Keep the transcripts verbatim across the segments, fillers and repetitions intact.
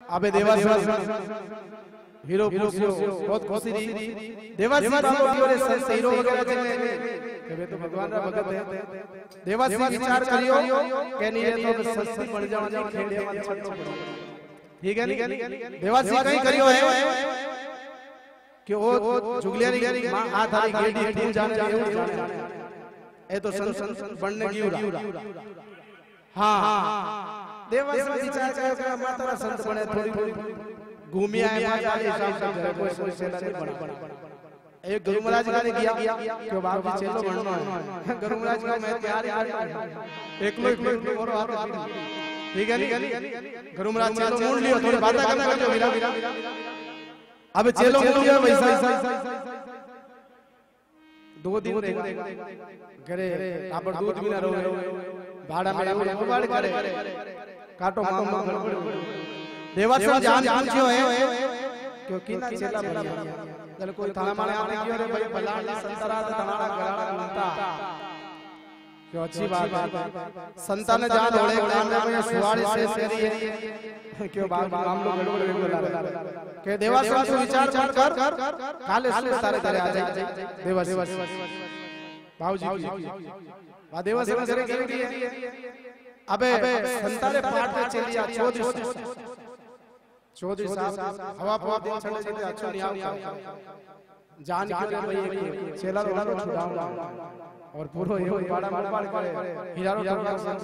अबे देवासी हीरो बहुत खुशी थी देवासी बाबू की ओर से हीरो वगैरह चले कबे तो भगवान रा भगत है देवासी विचार करियो के नहीं ये तो सस्ती बन जावानी खेड़े में छट ठीक है नहीं देवासी कहीं करियो है कि वो जुगलियारी मां आ थारी गेडी तू जाने ए तो संत बनने की उरा हां देवासी विचार कर माता संत बने थोड़ी थोड़ी घूमी आए माता के हिसाब से कोई कोई सेना नहीं बना एक गुरु महाराज ने किया कि बाप जी चलो बनना है गुरु महाराज का मैं तैयार यार एक लोग एक और हाथ ठीक है नहीं गुरु महाराज चलो मोड़ लियो थोड़ी बातें करना कर वीरा अब चलो मोड़ लियो वैसा दो दिन रहेगा करे आप दूध भी ना रहो भाड़ा में उबाड़ करे काटो मामा देवासी जान पूछियो है क्योंकि ना चेला बढ़िया चल कोई थाना माने आपने कियो रे भाई बलानी संतरा तनाड़ा गराड़ा घूमता क्यों अच्छी बात है संतान जान होले काम में सुवाड़ी से सेरी है क्यों बात हम लोग गड़बड़ बोला के देवासी से विचार कर कर काले सुबह तारे घरे आ जाए देवासी बाबूजी वा देवासी में करे के अबे संतारे पाठ में चलिया चौधरी चौधरी साहब हवा फवा दिन चले चले अच्छा नहीं आओ जान के भाई चेला रोड़ा रो छुड़ाऊंगा और पूरा ये बड़ा बड़ा करे हिरारो टोका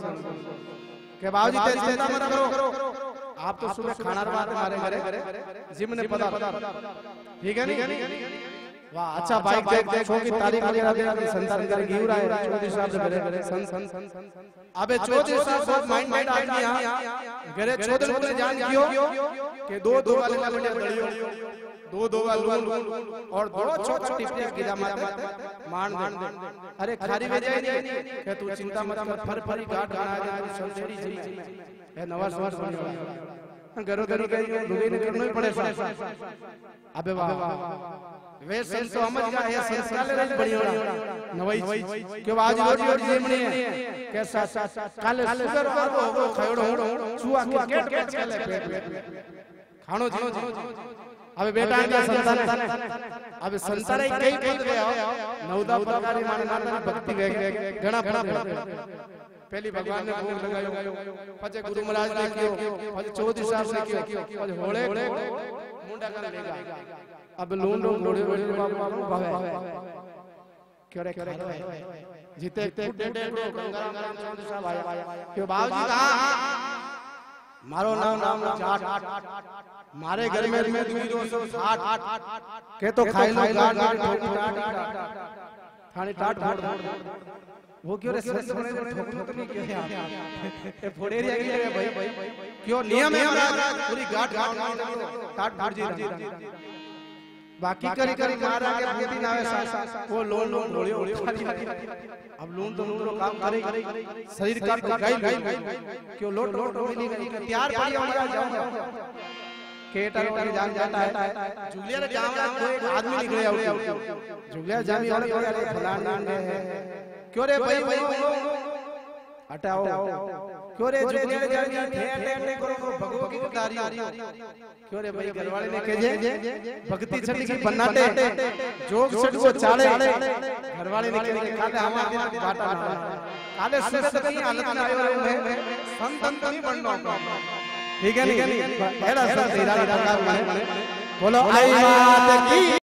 के बाबूजी तेरी चिंता मत करो आप तो सुबह खाना बात मारे मारे जिम ने पता ठीक है नहीं वाह अच्छा बाइक देख देख छो की तारीख वगैरह दे संतान कर गिव रहा है चौधरी साहब से बड़े सन सन अबे चौधरी साहब बहुत माइंड माइंड आदमी यहां घरे चौधरी को जान कियो कि दो दो वाले का बढ़िया बढ़ियो दो दो वाले और दो छोटे टिपटिया गिरा माते मान दे अरे खारी में जाए नहीं कि तू चिंता मत कर फर फरी गाट गाना दे तू संसेड़ी जी है नवा सवार बन घरो घरो गई दुबई ने करना ही पड़े अबे वाह वे संत तो समझ गया है संस्कार ले बढ़िया नवई क्यों आज रोज रोज जेमनी है कैसा काले सुगर पर वो खयोड़ो चुआ क्रिकेट कैच खेले पेट खानो जी अबे बेटा का संतान अबे संतान कई पद गया नवदा प्रकारी माने माता भक्ति वे घणा घणा पहली भगवान ने भोग लगायो पछे गुरु महाराज ने कियो पछे चौधरी साहब ने कियो पछे होले मुंडा कर लेगा अब लोन लोन लोड़े लोड़े बाबू बाबू भावे क्यों रे खाए जीते डेढ़ डेढ़ गंगाराम गंगाराम चौधरी साहब आया क्यों बाबूजी कहां मारो नाम नाम जाट मारे घर में में दुई दो साठ के तो खाई लो गाट गाट ठोकी टाट थाने टाट फोड़ वो क्यों रे सरस बने ठोक ठोक नहीं क्यों ये फोड़े रे आगे भाई क्यों नियम है हमारा पूरी गाट गाट टाट फोड़ जी बाकी करी करी मार आगे खेती ना आवे वो लोन लोन लोड़े ओड़े अब लोन तो लोन काम करे शरीर का तो गई क्यों लोट लोट नहीं गई तैयार पड़ी हमारा जाऊंगा केटर वाली जान जाता है जुगलिया रे जाम कोई आदमी निकले आउट जुगलिया जामी और कोई फलाना है क्यों रे भाई भाई हटाओ क्यों रे जुगलिया रे जान ठेठ ठेठ नहीं करो भगवो की कारी क्यों रे भाई घरवाले ने कहे भक्ति छड़ी की बनाते जोग छड़ को चाले घरवाले ने कहे काले हमारे बाटा काले सुबह तक हालत में आयो है संत नहीं बनना ठीक है नहीं पहला सा तेरा बोलो आई बात की।